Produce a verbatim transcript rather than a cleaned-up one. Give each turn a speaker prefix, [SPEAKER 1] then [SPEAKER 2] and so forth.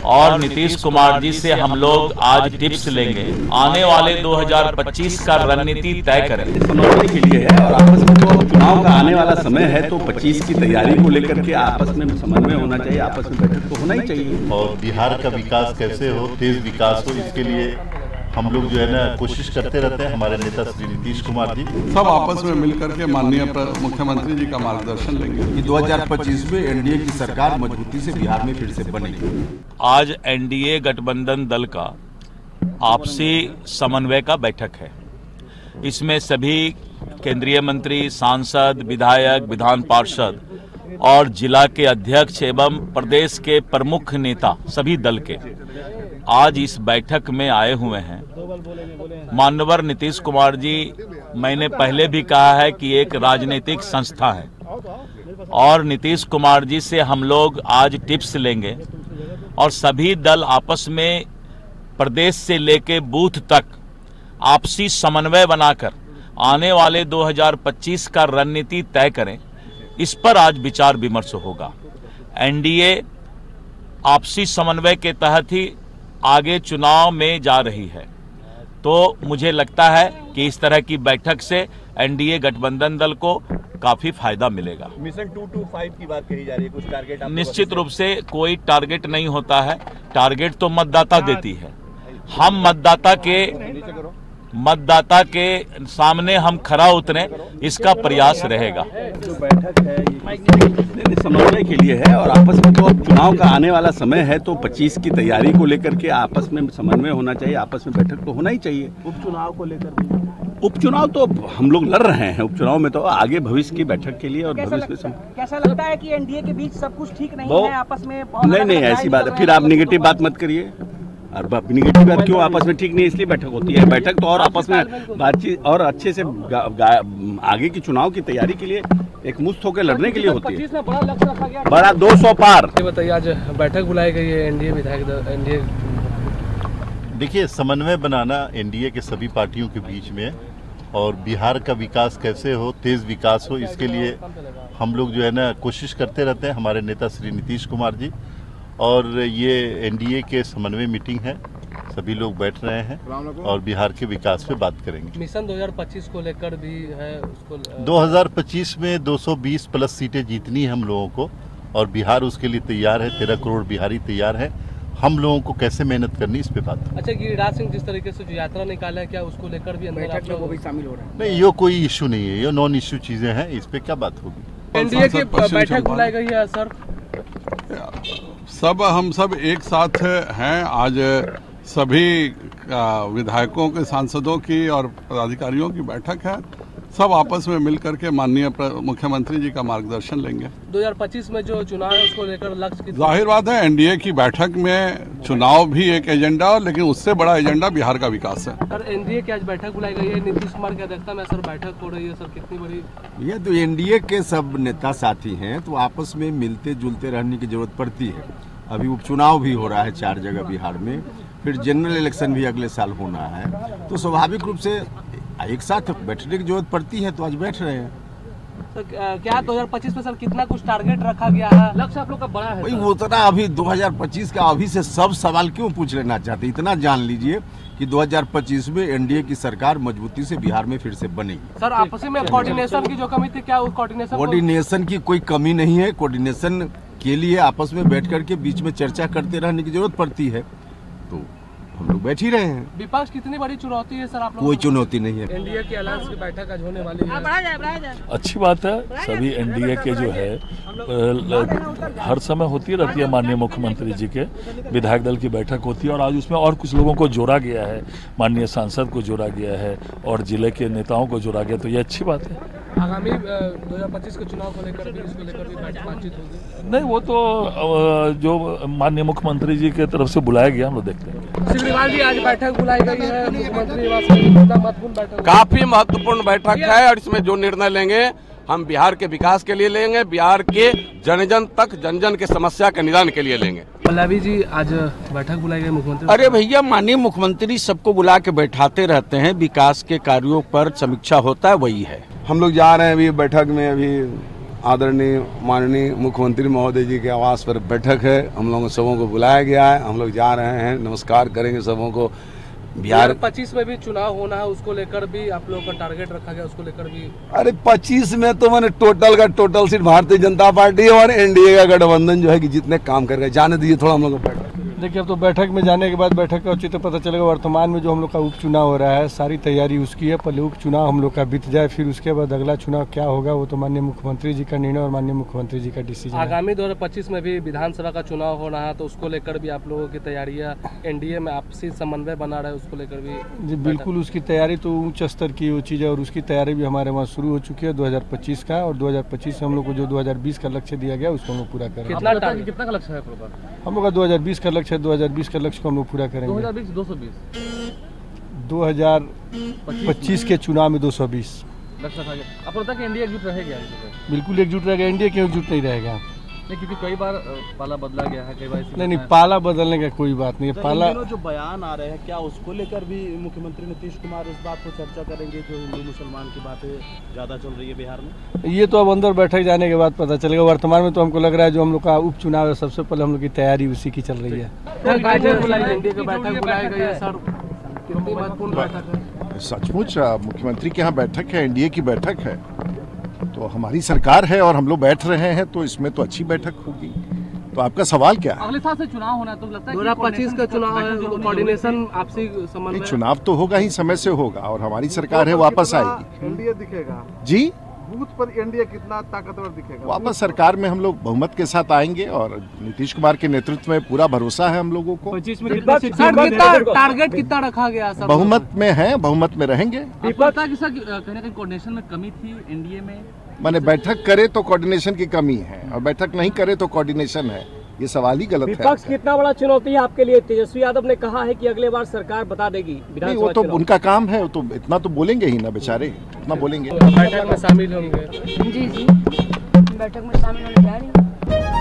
[SPEAKER 1] और नीतीश कुमार जी से हम लोग आज टिप्स लेंगे। आने वाले दो हज़ार पच्चीस का रणनीति तय करें।
[SPEAKER 2] समझने के लिए है और आपस में तो चुनाव का आने वाला समय है, तो पच्चीस की तैयारी को लेकर के आपस में समन्वय होना चाहिए, आपस में बैठक तो होना ही चाहिए।
[SPEAKER 3] और बिहार का विकास कैसे हो, तेज विकास हो, इसके लिए हम लोग जो है ना कोशिश करते रहते हैं। हमारे नेता श्री नीतीश कुमार जी
[SPEAKER 4] सब आपस में मिलकर के माननीय मुख्यमंत्री जी का मार्गदर्शन लेंगे
[SPEAKER 5] कि दो हज़ार पच्चीस में एनडीए की सरकार मजबूती से बिहार में फिर से बनेगी।
[SPEAKER 1] आज एनडीए गठबंधन दल का आपसी समन्वय का बैठक है। इसमें सभी केंद्रीय मंत्री, सांसद, विधायक, विधान पार्षद और जिला के अध्यक्ष एवं प्रदेश के प्रमुख नेता सभी दल के आज इस बैठक में आए हुए हैं। माननीय नीतीश कुमार जी, मैंने पहले भी कहा है कि एक राजनीतिक संस्था है और नीतीश कुमार जी से हम लोग आज टिप्स लेंगे और सभी दल आपस में प्रदेश से लेके बूथ तक आपसी समन्वय बनाकर आने वाले दो हज़ार पच्चीस का रणनीति तय करें। इस पर आज विचार विमर्श होगा। एनडीए आपसी समन्वय के तहत ही आगे चुनाव में जा रही है, तो मुझे लगता है कि इस तरह की बैठक से एनडीए गठबंधन दल को काफी फायदा मिलेगा।
[SPEAKER 6] मिशन टू टू फाइव की बात कही जा रही है, कुछ टारगेट?
[SPEAKER 1] निश्चित रूप से कोई टारगेट नहीं होता है, टारगेट तो मतदाता देती है। हम मतदाता के मतदाता के सामने हम खरा उतरे, इसका प्रयास रहेगा।
[SPEAKER 2] जो बैठक है समन्वय के लिए है और आपस में तो चुनाव का आने वाला समय है, तो पच्चीस की तैयारी को लेकर के आपस में समन्वय होना चाहिए, आपस में बैठक तो होना ही चाहिए।
[SPEAKER 6] उपचुनाव को लेकर
[SPEAKER 2] उपचुनाव तो हम लोग लड़ रहे हैं, उपचुनाव में तो आगे भविष्य की बैठक के लिए और भविष्य में सम...
[SPEAKER 7] कैसा लगता है कि एनडीए के बीच सब कुछ ठीक नहीं है, आपस में
[SPEAKER 2] नहीं नहीं ऐसी बात है, फिर आप निगेटिव बात मत करिए। और निगेटिव बात क्यों? आपस में ठीक नहीं इसलिए बैठक होती है। बैठक तो और आपस में बातचीत और अच्छे से गा, गा, आगे की चुनाव की तैयारी के लिए एक मुस्त होकर लड़ने के लिए होती है।
[SPEAKER 7] बड़ा लक्ष्य रखा गया,
[SPEAKER 2] बड़ा दो सौ पार।
[SPEAKER 8] बताइए, आज बैठक बुलाई गई है एनडीए विधायक एनडीए।
[SPEAKER 3] देखिए, समन्वय बनाना एनडीए के सभी पार्टियों के बीच में और बिहार का विकास कैसे हो, तेज विकास हो, इसके लिए हम लोग जो है ना कोशिश करते रहते हैं। हमारे नेता श्री नीतीश कुमार जी और ये एनडीए के समन्वय मीटिंग है, सभी लोग बैठ रहे हैं और बिहार के विकास पे बात करेंगे।
[SPEAKER 8] मिशन दो हज़ार पच्चीस को लेकर भी है उसको
[SPEAKER 3] दो हज़ार पच्चीस में दो सौ बीस प्लस सीटें जीतनी है हम लोगों को और बिहार उसके लिए तैयार है। तेरह करोड़ बिहारी तैयार है। हम लोगों को कैसे मेहनत करनी इस पे बात।
[SPEAKER 8] अच्छा, गिरिराज सिंह जिस तरीके से जो यात्रा निकाला है, क्या उसको लेकर भी अंदर आप लोग
[SPEAKER 7] वो भी शामिल हो रहे हैं?
[SPEAKER 3] नहीं, ये कोई इशू नहीं है, ये नॉन इशू चीजें हैं, इस पे क्या बात होगी।
[SPEAKER 8] एनडीए की बैठक बुलाई गई है सर।
[SPEAKER 4] सब हम सब एक साथ हैं। आज सभी विधायकों के, सांसदों की और पदाधिकारियों की बैठक है। सब आपस में मिलकर के माननीय मुख्यमंत्री जी का मार्गदर्शन लेंगे।
[SPEAKER 8] दो हज़ार पच्चीस में जो चुनाव है उसको लेकर लक्ष्य की
[SPEAKER 4] जाहिर बात है, एनडीए की बैठक में चुनाव भी एक एजेंडा, लेकिन उससे बड़ा एजेंडा बिहार का विकास है।
[SPEAKER 8] सर, एनडीए की आज बैठक बुलाई गई है, नीतीश कुमार की अध्यक्षता में सर बैठक हो रही है। सर, कितनी बड़ी?
[SPEAKER 5] ये तो एनडीए के सब नेता साथी हैं, तो आपस में मिलते जुलते रहने की जरूरत पड़ती है। अभी उपचुनाव भी हो रहा है चार जगह बिहार में, फिर जनरल इलेक्शन भी अगले साल होना है, तो स्वाभाविक रूप से एक साथ बैठने की जरूरत पड़ती है, तो आज बैठ रहे हैं।
[SPEAKER 8] तो क्या दो हज़ार पच्चीस में सर कितना कुछ टारगेट रखा गया है? लक्ष्य आप लोग का बड़ा है
[SPEAKER 5] भाई, वो उतना अभी दो हज़ार पच्चीस का अभी से सब सवाल क्यों पूछ लेना चाहते? इतना जान लीजिए कि दो हज़ार पच्चीस में एनडीए की सरकार मजबूती से बिहार में फिर से बनेगी।
[SPEAKER 8] सर, आपसी में कोऑर्डिनेशन की जो कमी थी, क्या उस कोऑर्डिनेशन
[SPEAKER 5] कोऑर्डिनेशन की कोई कमी नहीं है। कोऑर्डिनेशन के लिए आपस में बैठ करके बीच में चर्चा करते रहने की जरूरत पड़ती है, तो हम लोग बैठ ही रहे हैं।
[SPEAKER 8] विपक्ष कितनी बड़ी चुनौती है सर आप लोग?
[SPEAKER 5] कोई चुनौती नहीं है।
[SPEAKER 8] एनडीए की अलायंस की बैठक आज होने वाली है।
[SPEAKER 9] अच्छी बात है। सभी एनडीए के जो है हर समय होती रहती है, माननीय मुख्यमंत्री जी के विधायक दल की बैठक होती है और आज उसमें और कुछ लोगों को जोड़ा गया है, माननीय सांसद को जोड़ा गया है और जिले के नेताओं को जोड़ा गया, तो ये अच्छी बात है।
[SPEAKER 8] आगामी दो हज़ार पच्चीस के चुनाव को लेकर भी, इसको लेकर भी बातचीत होगी?
[SPEAKER 9] नहीं, वो तो जो माननीय मुख्यमंत्री जी के तरफ से बुलाया गया, हम लोग देखते हैं।
[SPEAKER 8] सिग्रीवाल जी, आज बैठक बुलाई गई है मुख्यमंत्री निवास में, महत्वपूर्ण बैठक?
[SPEAKER 10] काफी महत्वपूर्ण बैठक है और इसमें जो निर्णय लेंगे हम बिहार के विकास के लिए लेंगे, बिहार के जन जन तक, जन जन के समस्या के निदान के लिए लेंगे।
[SPEAKER 8] पल्लवी जी, आज बैठक बुलाई गई मुख्यमंत्री?
[SPEAKER 11] अरे भैया, माननीय मुख्यमंत्री सबको बुला के बैठाते रहते हैं, विकास के कार्यों पर समीक्षा होता है, वही है।
[SPEAKER 12] हम लोग जा रहे हैं अभी बैठक में, अभी आदरणीय माननीय मुख्यमंत्री महोदय जी के आवास पर बैठक है। हम लोगों सबों को बुलाया गया है, हम लोग जा रहे हैं, नमस्कार करेंगे सबों को। बिहार
[SPEAKER 8] पच्चीस में भी चुनाव होना है, उसको लेकर भी आप लोगों का टारगेट रखा गया, उसको लेकर भी।
[SPEAKER 12] अरे पच्चीस में तो मैंने टोटल का टोटल सिर्फ भारतीय जनता पार्टी और एनडीए का गठबंधन जो है कि जितने काम कर गए, जाने दीजिए थोड़ा हम लोग को।
[SPEAKER 13] देखिए अब तो बैठक में जाने के बाद बैठक का उचित पता चलेगा। वर्तमान में जो हम लोग का उपचुनाव हो रहा है, सारी तैयारी उसकी है। पहले उपचुनाव हम लोग का बीत जाए, फिर उसके बाद अगला चुनाव क्या होगा वो तो माननीय मुख्यमंत्री जी का निर्णय और माननीय मुख्यमंत्री जी का डिसीजन।
[SPEAKER 8] आगामी दो हजार पच्चीस में भी विधानसभा का चुनाव हो रहा है, तो उसको लेकर भी आप लोगों की तैयारियां, एनडीए में आपसी समन्वय बना रहा है, उसको लेकर भी।
[SPEAKER 13] जी बिल्कुल, उसकी तैयारी तो उच्च स्तर की वो चीज़ है और उसकी तैयारी भी हमारे वहाँ शुरू हो चुकी है दो हजार पच्चीस का। और दो हजार पच्चीस में हम लोग को जो दो हजार बीस का लक्ष्य दिया गया उसको हम लोग पूरा करेंगे।
[SPEAKER 8] कितना कितना का लक्ष्य है
[SPEAKER 13] हम लोग का? दो हजार बीस का लक्ष्य है, दो हजार बीस का लक्ष्य को हम लोग पूरा करेंगे।
[SPEAKER 8] दो हजार बीस दो सौ बीस
[SPEAKER 13] दो हजार पच्चीस के चुनाव में दो सौ बीस
[SPEAKER 8] लक्ष्य था। आप लगता है कि एनडीए एकजुट रहेगा?
[SPEAKER 13] बिल्कुल एकजुट रहेगा। एनडीए क्यों एकजुट नहीं रहेगा?
[SPEAKER 8] नहीं, क्योंकि कई बार पाला बदला गया है, कई बार
[SPEAKER 13] नहीं नहीं पाला बदलने का कोई बात नहीं है। पाला
[SPEAKER 6] जो बयान आ रहे हैं, क्या उसको लेकर भी मुख्यमंत्री नीतीश कुमार इस बात को चर्चा करेंगे, जो हिंदू मुसलमान की बातें ज्यादा चल रही है बिहार में?
[SPEAKER 13] ये तो अब अंदर बैठक जाने के बाद पता चलेगा। वर्तमान में तो हमको लग रहा है जो हम लोग का उपचुनाव है, सबसे पहले हम लोग की तैयारी उसी की चल रही है।
[SPEAKER 14] सचमुच मुख्यमंत्री के यहाँ बैठक है, एनडीए की बैठक है, तो हमारी सरकार है और हम लोग बैठ रहे हैं, तो इसमें तो अच्छी बैठक होगी। तो आपका सवाल क्या है?
[SPEAKER 8] अगले साल से चुनाव होना है, तो लगता है दो हजार पच्चीस का चुनाव है, कोऑर्डिनेशन आपसी समन्वय।
[SPEAKER 14] चुनाव तो होगा ही, समय से होगा, और हमारी सरकार है वापस आएगी।
[SPEAKER 15] एनडीए दिखेगा
[SPEAKER 14] जी,
[SPEAKER 15] बूथ पर एनडीए कितना ताकतवर दिखेगा?
[SPEAKER 14] वापस सरकार में हम लोग बहुमत के साथ आएंगे और नीतीश कुमार के नेतृत्व में पूरा भरोसा है हम लोगों को।
[SPEAKER 8] पच्चीस में कितना टारगेट कितना रखा गया सर?
[SPEAKER 14] बहुमत में है, बहुमत में रहेंगे।
[SPEAKER 8] पता कि सर कहीं ना कहीं कोऑर्डिनेशन में कमी थी एनडीए में?
[SPEAKER 14] माने बैठक करे तो कोऑर्डिनेशन की कमी है और बैठक नहीं करे तो कोऑर्डिनेशन है, ये सवाल ही गलत है।
[SPEAKER 7] विपक्ष कितना बड़ा चुनौती है आपके लिए? तेजस्वी यादव ने कहा है कि अगले बार सरकार बता देगी।
[SPEAKER 14] नहीं, वो तो उनका काम है, वो तो इतना तो बोलेंगे ही ना बेचारे, इतना बोलेंगे।
[SPEAKER 8] बैठक में शामिल होंगे?
[SPEAKER 16] जी जी बैठक में शामिल होने जा रही हूँ।